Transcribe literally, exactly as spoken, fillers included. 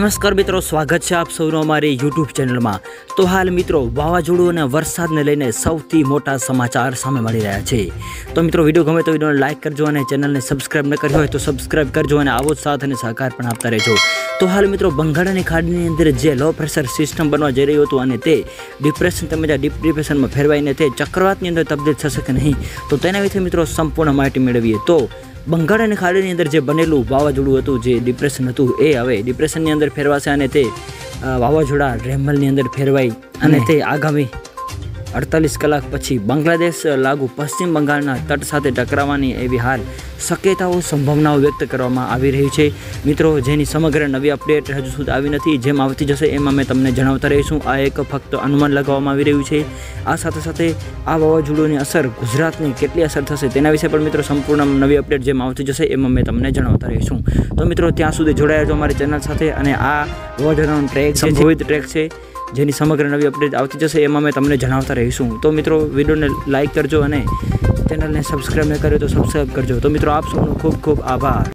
નમસ્કાર મિત્રો, સ્વાગત છે આપ સૌનો અમારી યુટ્યુબ ચેનલમાં। તો હાલ મિત્રો વાવાઝોડું અને વરસાદને લઈને સૌથી મોટા સમાચાર સામે મળી રહ્યા છે। તો મિત્રો વિડીયો ગમે તો વિડીયોને લાઇક કરજો અને ચેનલને સબસ્ક્રાઇબ ન કરી હોય તો સબસ્ક્રાઇબ કરજો અને આવો જ સાથ અને સહકાર પણ આપતા રહેજો। તો હાલ મિત્રો બંગાળની ખાડીની અંદર જે લો પ્રેશર સિસ્ટમ બનવા જઈ રહ્યું હતું અને તે ડિપ્રેશન તેમજ આ ડીપ ડિપ્રેશનમાં ફેરવાઈને તે ચક્રવાતની અંદર તબદીલ થશે કે નહીં, તો તેના વિશે મિત્રો સંપૂર્ણ માહિતી મેળવીએ। તો બંગાળની ખાડીની અંદર જે બનેલું વાવાઝોડું હતું, જે ડિપ્રેશન હતું, એ હવે ડિપ્રેશનની અંદર ફેરવાશે અને તે વાવાઝોડા રેમલની અંદર ફેરવાઈ અને તે આગામી અડતાલીસ કલાક પછી બાંગ્લાદેશ લાગુ પશ્ચિમ બંગાળના તટ સાથે ટકરાવવાની એવી હાલ શક્યતાઓ સંભાવનાઓ વ્યક્ત કરવામાં આવી રહી છે મિત્રો, જેની સમગ્ર નવી અપડેટ હજુ સુધી આવી નથી। જેમ આવતી જશે એમાં મેં તમને જણાવતા રહીશું। આ એક ફક્ત અનુમાન લગાવવામાં આવી રહ્યું છે। આ સાથે સાથે આ વાવાઝોડુંની અસર ગુજરાતની કેટલી અસર થશે તેના વિશે પણ મિત્રો સંપૂર્ણ નવી અપડેટ જેમ આવતી જશે એમાં મેં તમને જણાવતા રહીશું। તો મિત્રો ત્યાં સુધી જોડાયા છો અમારી ચેનલ સાથે અને આ વાવાઝોડાનો ટ્રેક સંભવિત ટ્રેક છે જેની સમગ્ર નવી અપડેટ આવતી જશે એમાં મેં તમને જણાવતા રહીશું। તો મિત્રો વિડીયોને લાઇક કરજો અને ચેનલને સબસ્ક્રાઈબ ન કર્યો તો સબસ્ક્રાઈબ કરજો। તો મિત્રો આપ સૌનો ખૂબ ખૂબ આભાર।